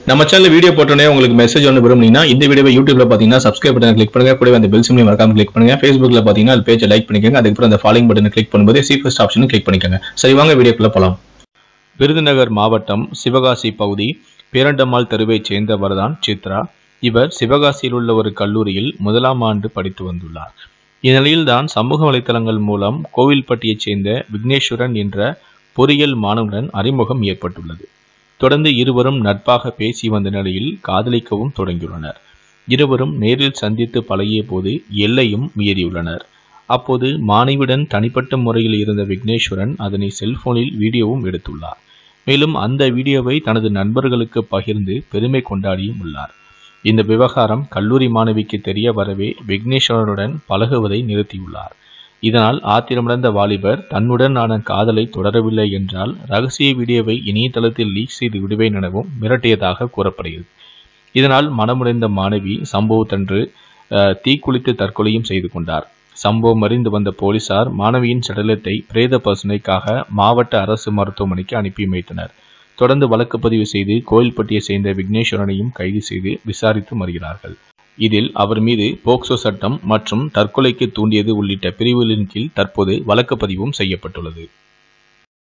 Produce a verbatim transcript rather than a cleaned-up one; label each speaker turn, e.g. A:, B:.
A: நம்ம channel video போட்டோனே உங்களுக்கு message ஒன்று விரும்புனீங்கன்னா இந்த வீடியோவை யூடியூப்ல பாத்தீங்கன்னா சப்ஸ்கிரைப் பட்டனை கிளிக் பண்ணுங்க, கூடவே அந்த பெல் சிம்பலையும் மறக்காம கிளிக் பண்ணுங்க. Facebookல பாத்தீங்கன்னா அது பேஜை லைக் பண்ணிக்கோங்க, அதுக்கப்புறம் அந்த ஃபாலோயிங் பட்டனை கிளிக் பண்ணும்போது சி ஃபர்ஸ்ட் ஆப்ஷனும் கிளிக் பண்ணிக்கோங்க. சரி வாங்க வீடியோக்குள்ள போலாம். விருதுநகர் மாவட்டம் சிவகாசி பகுதி பேரண்டம்மாள் தெருவைச் சேர்ந்தவர் தான் சித்ரா. இவர் சிவகாசியில் உள்ள ஒரு கல்லூரியில் முதலாம் ஆண்டு படித்து வந்துள்ளார். இந்நிலையில்தான் சமூக வலைதளங்கள் மூலம் கோவில்பட்டியைச் சேர்ந்த விக்னேஸ்வரன் என்ற பொறியியல் மாணவனுடன் அறிமுகம் ஏற்பட்டுள்ளது. தொடர்ந்து இருவரும் நட்பாக பேசி வந்த நிலையில் காதலிக்கவும் தொடங்கியுள்ளனர். இருவரும் நேரில் சந்தித்து பழகிய போது எல்லையும் மீறியுள்ளனர். அப்போது மாணவியுடன் தனிப்பட்ட முறையில் இருந்த விக்னேஸ்வரன் அதனை செல்போனில் வீடியோவும் எடுத்துள்ளார். மேலும் அந்த வீடியோவை தனது நண்பர்களுக்கு பகிர்ந்து பெருமை கொண்டாடியும் உள்ளார். இந்த விவகாரம் கல்லூரி மாணவிக்கு தெரிய வரவே விக்னேஸ்வரனுடன் பழகுவதை நிறுத்தியுள்ளார். இதனால் ஆத்திரமடைந்த வாலிபர் தன்னுடன் ஆன காதலை தொடரவில்லை என்றால் ரகசிய வீடியோவை இணையதளத்தில் லீக் செய்து விடுவேன் எனவும் மிரட்டியதாக கூறப்படுகிறது. இதனால் மனமுடைந்த மாணவி சம்பவத்தன்று தீக்குளித்து தற்கொலையும் செய்து கொண்டார். சம்பவம் அறிந்து வந்த போலீசார் மாணவியின் சடலத்தை பிரேத பரிசோதனைக்காக மாவட்ட அரசு மருத்துவமனைக்கு அனுப்பி வைத்தனர். தொடர்ந்து வழக்கு பதிவு செய்து கோவில்பட்டியை சேர்ந்த விக்னேஸ்வரனையும் கைது செய்து விசாரித்து வருகிறார்கள். இதில் அவர் மீது போக்சோ சட்டம் மற்றும் தற்கொலைக்கு தூண்டியது உள்ளிட்ட பிரிவுகளின் கீழ் தற்போது வழக்கு பதிவும் செய்யப்பட்டுள்ளது.